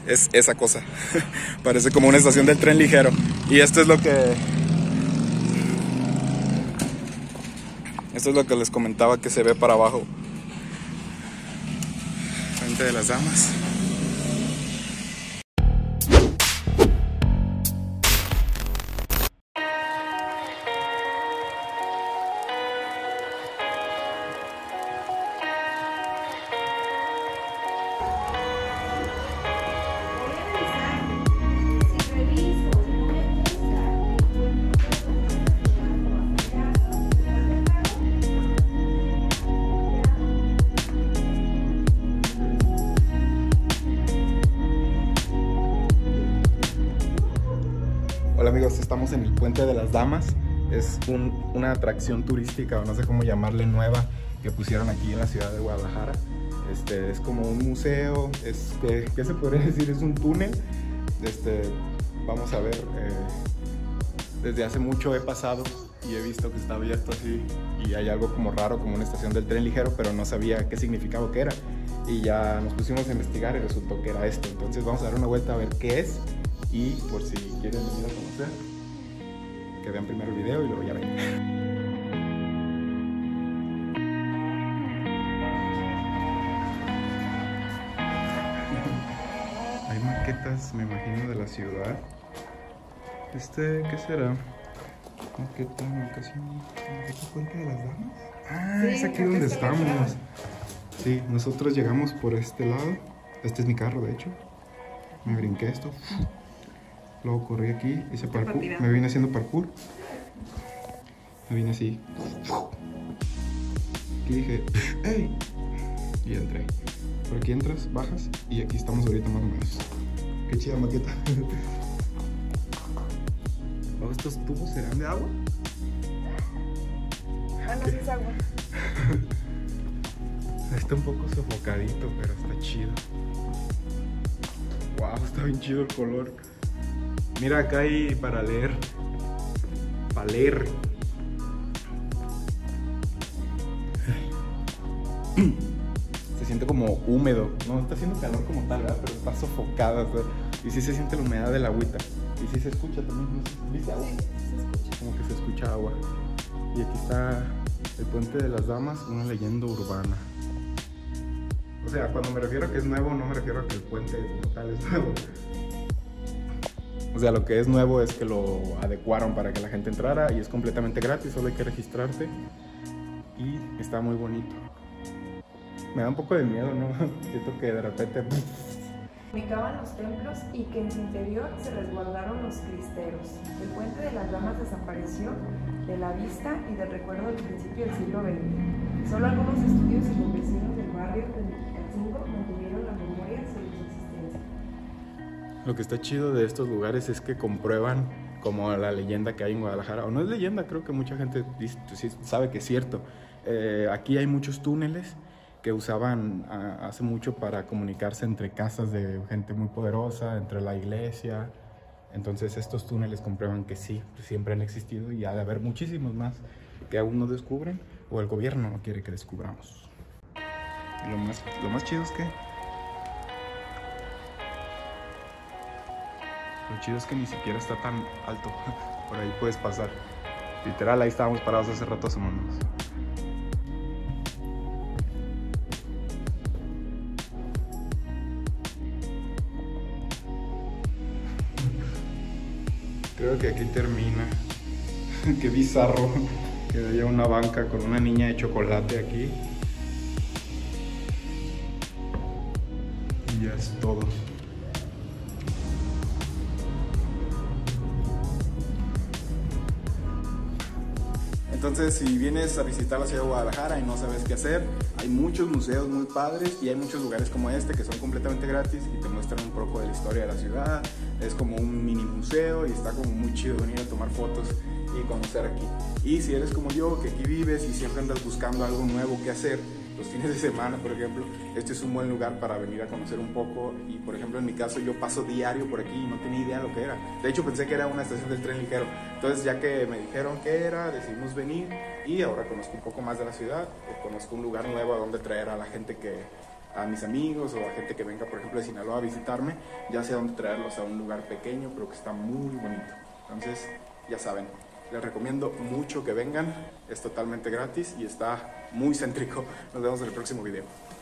es esa cosa. Parece como una estación del tren ligero. Y esto es lo que les comentaba que se ve para abajo. Puente de las Damas. Hola amigos, estamos en el Puente de las Damas. Es una atracción turística, o no sé cómo llamarle, nueva, que pusieron aquí en la ciudad de Guadalajara. Es como un museo, ¿qué se podría decir? Es un túnel. Vamos a ver, desde hace mucho he pasado y he visto que está abierto así, y hay algo como raro, como una estación del tren ligero, pero no sabía qué significaba o qué era. Y ya nos pusimos a investigar y resultó que era esto. Entonces vamos a dar una vuelta a ver qué es. Y por si quieren venir a conocer, que vean primero el video y luego ya ven. Hay maquetas, me imagino, de la ciudad. ¿Qué será? Maqueta Puente de las Damas. Ah, sí, es aquí donde estamos. Sí, nosotros llegamos por este lado. Este es mi carro, de hecho. Me brinqué esto. Luego corrí aquí, hice parkour, me vine haciendo parkour. Me vine así. Aquí dije, ¡hey! Y entré. Por aquí entras, bajas y aquí estamos ahorita más o menos. Qué chida maqueta. Oh, ¿estos tubos serán de agua? Ah, no, sí es agua. Está un poco sofocadito, pero está chido. Wow, está bien chido el color. Mira, acá hay para leer. Para leer. Se siente como húmedo. No está haciendo calor como tal, ¿verdad? Pero está sofocada, ¿verdad? Y sí se siente la humedad del agüita. Y sí se escucha también. ¿Viste agua? Sí, se escucha. Como que se escucha agua. Y aquí está el Puente de las Damas, una leyenda urbana. O sea, cuando me refiero a que es nuevo, no me refiero a que el puente como tal es nuevo. O sea, lo que es nuevo es que lo adecuaron para que la gente entrara y es completamente gratis, solo hay que registrarte. Y está muy bonito. Me da un poco de miedo, ¿no? Siento que de repente... Ubicaban los templos y que en su interior se resguardaron los cristeros. El Puente de las Damas desapareció de la vista y del recuerdo del principio del siglo XX. Solo algunos estudios y los vecinos del barrio de Mexicalcingo mantuvieron la memoria sobre su existencia. Lo que está chido de estos lugares es que comprueban como la leyenda que hay en Guadalajara. O no es leyenda, creo que mucha gente sabe que es cierto. Aquí hay muchos túneles que usaban hace mucho para comunicarse entre casas de gente muy poderosa, entre la iglesia. Entonces estos túneles comprueban que sí, siempre han existido y ha de haber muchísimos más que aún no descubren o el gobierno no quiere que descubramos. Lo más chido es que... Lo chido es que ni siquiera está tan alto. Por ahí puedes pasar. Literal, ahí estábamos parados hace rato asomándonos. Creo que aquí termina. Qué bizarro que haya una banca con una niña de chocolate aquí. Y ya es todo. Entonces, si vienes a visitar la ciudad de Guadalajara y no sabes qué hacer, hay muchos museos muy padres y hay muchos lugares como este que son completamente gratis y te muestran un poco de la historia de la ciudad. Es como un mini museo y está como muy chido venir a tomar fotos y conocer aquí. Y si eres como yo, que aquí vives y siempre andas buscando algo nuevo que hacer, los fines de semana, por ejemplo, este es un buen lugar para venir a conocer un poco. Y por ejemplo, en mi caso, yo paso diario por aquí y no tenía idea de lo que era. De hecho, pensé que era una estación del tren ligero. Entonces, ya que me dijeron qué era, decidimos venir y ahora conozco un poco más de la ciudad. Conozco un lugar nuevo a donde traer a la gente que a mis amigos o a gente que venga, por ejemplo, de Sinaloa a visitarme, ya sé dónde traerlos a un lugar pequeño, pero que está muy bonito. Entonces, ya saben, les recomiendo mucho que vengan, es totalmente gratis y está muy céntrico. Nos vemos en el próximo video.